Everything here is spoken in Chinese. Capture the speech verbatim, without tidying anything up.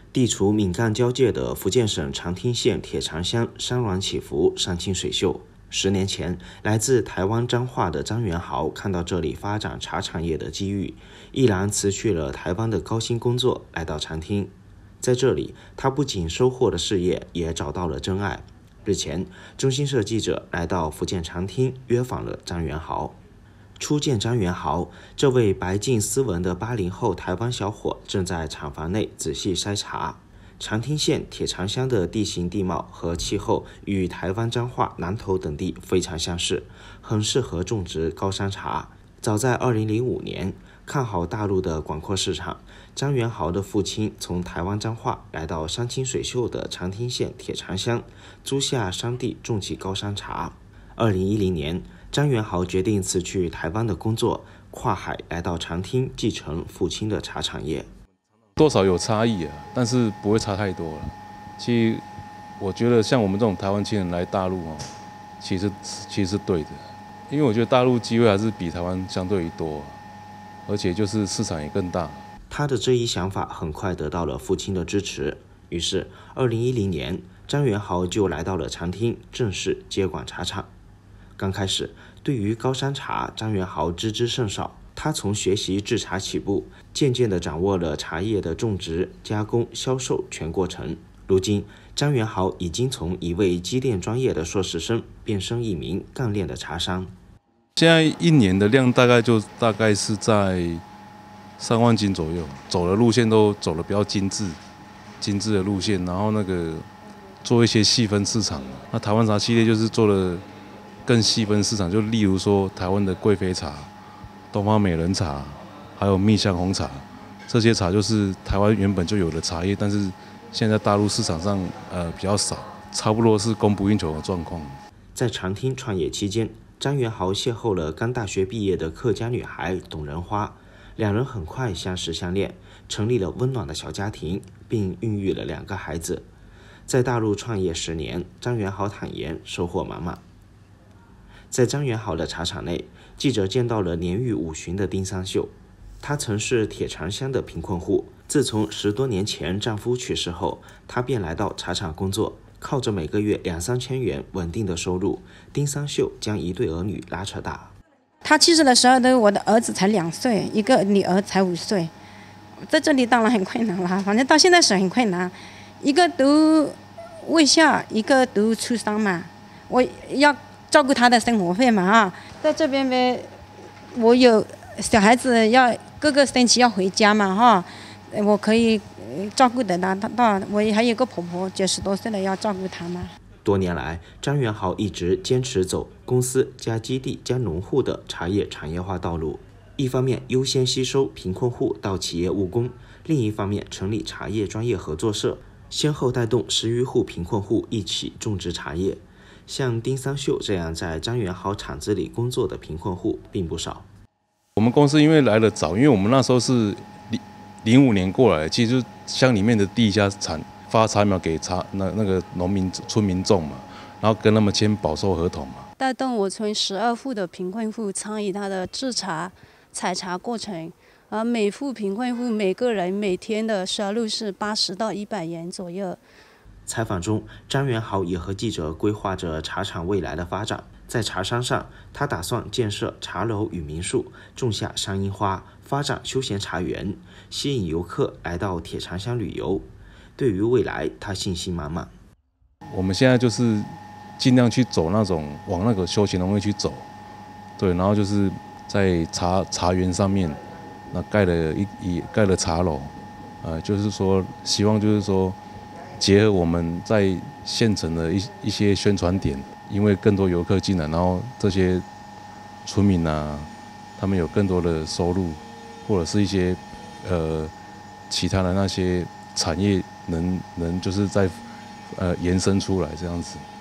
地处闽赣交界的福建省长汀县铁长乡山峦起伏，山清水秀。十年前，来自台湾彰化的张元豪看到这里发展茶产业的机遇，毅然辞去了台湾的高薪工作，来到长汀。在这里，他不仅收获了事业，也找到了真爱。日前，中新社记者来到福建长汀，约访了张元豪。初见张元豪，这位白净斯文的八零后台湾小伙正在厂房内仔细筛茶。长汀县铁长乡的地形地貌和气候与台湾彰化、南投等地非常相似，很适合种植高山茶。早在二零零五年，看好大陆的广阔市场，张元豪的父亲从台湾彰化来到山清水秀的长汀县铁长乡，租下山地种起高山茶。二零一零年，张元豪决定辞去台湾的工作，跨海来到长汀，继承父亲的茶产业。 多少有差异啊，但是不会差太多了。其实我觉得像我们这种台湾青人来大陆哦，其实其实是对的，因为我觉得大陆机会还是比台湾相对于多，而且就是市场也更大。 他的这一想法很快得到了父亲的支持，于是二零一零年，张元豪就来到了长汀，正式接管茶厂。刚开始，对于高山茶，张元豪知之甚少。他从学习制茶起步，渐渐地掌握了茶叶的种植、加工、销售全过程。如今，张元豪已经从一位机电专业的硕士生变身一名干练的茶商。 现在一年的量大概就大概是在三万斤左右，走的路线都走的比较精致、精致的路线，然后那个做一些细分市场。那台湾茶系列就是做了更细分市场，就例如说台湾的贵妃茶、东方美人茶，还有蜜香红茶，这些茶就是台湾原本就有的茶叶，但是现在大陆市场上呃比较少，差不多是供不应求的状况。 在长汀创业期间，张元豪邂逅了刚大学毕业的客家女孩董仁花，两人很快相识相恋，成立了温暖的小家庭，并孕育了两个孩子。在大陆创业十年，张元豪坦言收获满满。在张元豪的茶厂内，记者见到了年逾五旬的丁三秀。她曾是铁长乡的贫困户，自从十多年前丈夫去世后，她便来到茶厂工作，靠着每个月两三千元稳定的收入，丁三秀将一对儿女拉扯大。 她去世的时候，我的儿子才两岁，一个女儿才五岁，在这里当然很困难啦，反正到现在是很困难。一个读卫校，一个读初三嘛，我要照顾他的生活费嘛啊，在这边呗，我有小孩子要各个星期要回家嘛哈，我可以照顾得到他。我还有个婆婆九十多岁了，要照顾她嘛。 多年来，张元豪一直坚持走公司加基地加农户的茶叶产业化道路，一方面优先吸收贫困户到企业务工，另一方面成立茶叶专业合作社，先后带动十余户贫困户一起种植茶叶。像丁三秀这样在张元豪厂子里工作的贫困户并不少。 我们公司因为来得早，因为我们那时候是零五年过来，其实就乡里面的第一家产发茶苗给茶那那个农民村民种嘛，然后跟他们签保收合同嘛。 带动我从十二户的贫困户参与他的制茶、采茶过程，而每户贫困户每个人每天的收入是八十到一百元左右。 采访中，张元豪也和记者规划着茶厂未来的发展。在茶山上，他打算建设茶楼与民宿，种下山樱花，发展休闲茶园，吸引游客来到铁长乡旅游。对于未来，他信心满满。 我们现在就是尽量去走那种往那个休闲农业去走，对，然后就是在茶茶园上面，那盖了一一盖了茶楼，呃，就是说希望就是说。结合我们在县城的一一些宣传点，因为更多游客进来，然后这些村民啊，他们有更多的收入，或者是一些呃其他的那些产业能能就是在呃延伸出来这样子。